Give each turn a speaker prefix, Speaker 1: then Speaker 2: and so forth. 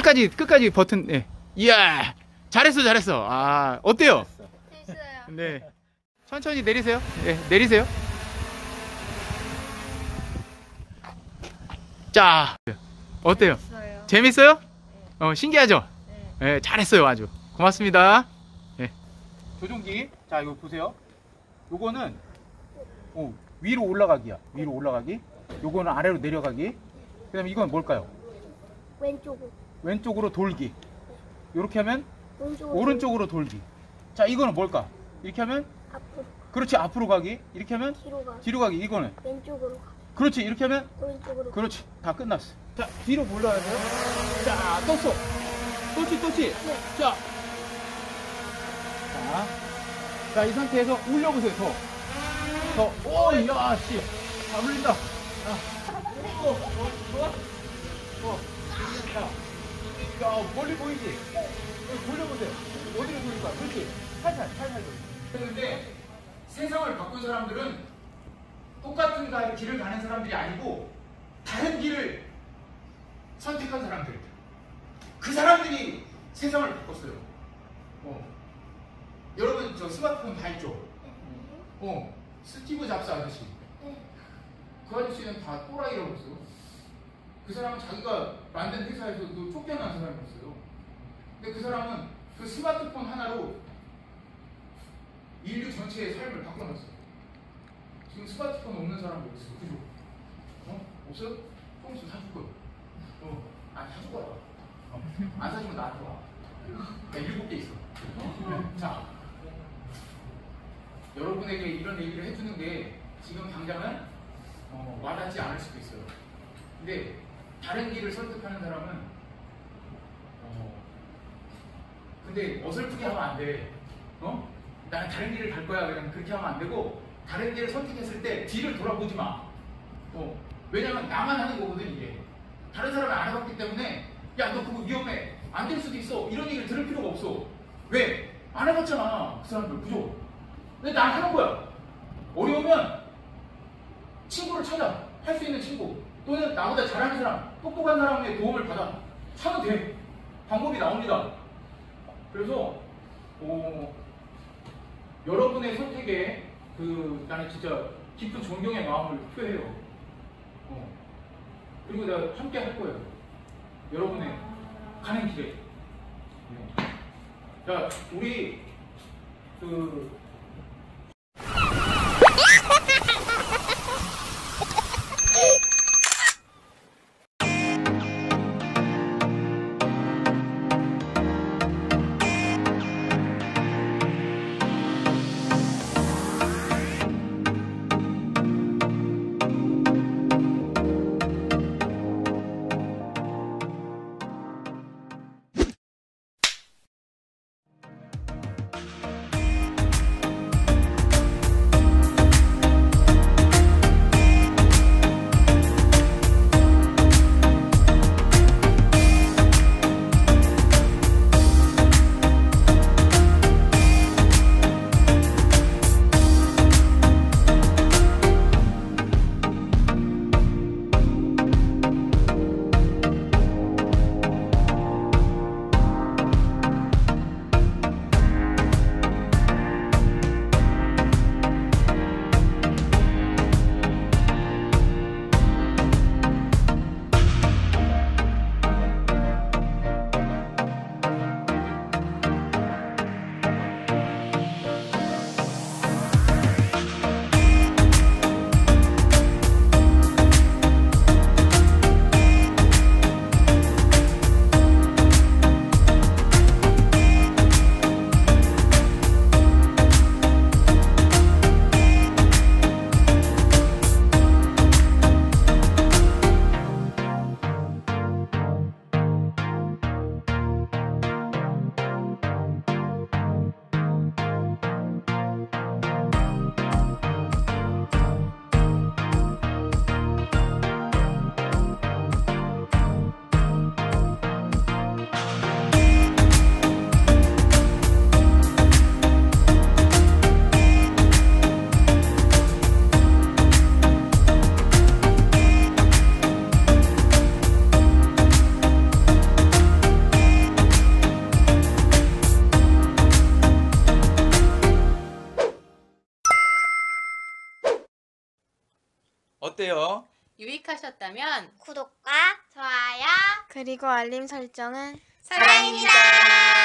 Speaker 1: 끝까지 버튼. 네. 이야, 잘했어. 아, 어때요?
Speaker 2: 됐어요.
Speaker 1: 네. 천천히 내리세요. 네, 내리세요. 자, 어때요?
Speaker 2: 됐어요.
Speaker 1: 재밌어요? 신기하죠?
Speaker 2: 네.
Speaker 1: 네, 잘했어요. 아주. 고맙습니다. 네. 조종기. 자, 이거 보세요. 요거는 위로 올라가기야. 위로 올라가기. 요거는 아래로 내려가기. 그 다음에 이건 뭘까요?
Speaker 2: 왼쪽으로.
Speaker 1: 왼쪽으로 돌기. 이렇게 하면
Speaker 2: 왼쪽으로.
Speaker 1: 오른쪽으로 돌기. 자, 이거는 뭘까? 이렇게 하면
Speaker 2: 앞으로.
Speaker 1: 그렇지, 앞으로 가기. 이렇게 하면
Speaker 2: 뒤로 가.
Speaker 1: 뒤로 가기. 이거는
Speaker 2: 왼쪽으로 가.
Speaker 1: 그렇지, 이렇게 하면
Speaker 2: 오른쪽으로.
Speaker 1: 그렇지. 다 끝났어. 자, 뒤로 올라가야 돼요. 자, 떴어. 떴지.
Speaker 2: 네.
Speaker 1: 자, 자, 이 상태에서 올려보세요. 더. 오, 야, 씨. 잘 물린다. 좋아? 자, 야, 멀리 보이지? 돌려보세요. 어디로 돌릴까? 그렇지. 살살 돌려. 그런데 세상을 바꾼 사람들은 똑같은 길을 가는 사람들이 아니고 다른 길을 선택한 사람들. 그 사람들이 세상을 바꿨어요. 여러분 저 스마트폰 다 있죠? 스티브 잡스 아저씨. 그 아저씨는 다 또라이라고 했어요. 그 사람은 자기가 만든 회사에서도 쫓겨난 사람이었어요. 근데 그 사람은 그 스마트폰 하나로 인류 전체의 삶을 바꿔놨어요. 지금 스마트폰 없는 사람도 있어요. 그죠? 없어요? 조금 있으면 사줄 거예요. 사줄 거야. 안 사주면 나한테 와. 7개 있어. 자, 여러분에게 이런 얘기를 해주는 게 지금 당장은 와닿지 않을 수도 있어요. 근데 다른 길을 선택하는 사람은 근데 어설프게 하면 안 돼. 나는 다른 길을 갈 거야. 그냥 그렇게 하면 안 되고 다른 길을 선택했을 때 뒤를 돌아보지 마. 왜냐면 나만 하는 거거든 이게. 다른 사람이 안 해봤기 때문에 야, 너 그거 위험해. 안 될 수도 있어. 이런 얘기를 들을 필요가 없어. 왜? 안 해봤잖아. 그 사람들 그죠? 근데 난 하는 거야. 어려우면 친구를 찾아. 할 수 있는 친구. 또는 나보다 잘하는 사람, 똑똑한 사람의 도움을 받아. 하면 돼. 방법이 나옵니다. 그래서 여러분의 선택에 나는 진짜 깊은 존경의 마음을 표해요. 그리고 내가 함께 할 거예요. 여러분의 가는 길에. 자, 우리 어때요?
Speaker 3: 유익하셨다면
Speaker 2: 구독과
Speaker 3: 좋아요
Speaker 4: 그리고 알림 설정은
Speaker 3: 사랑입니다.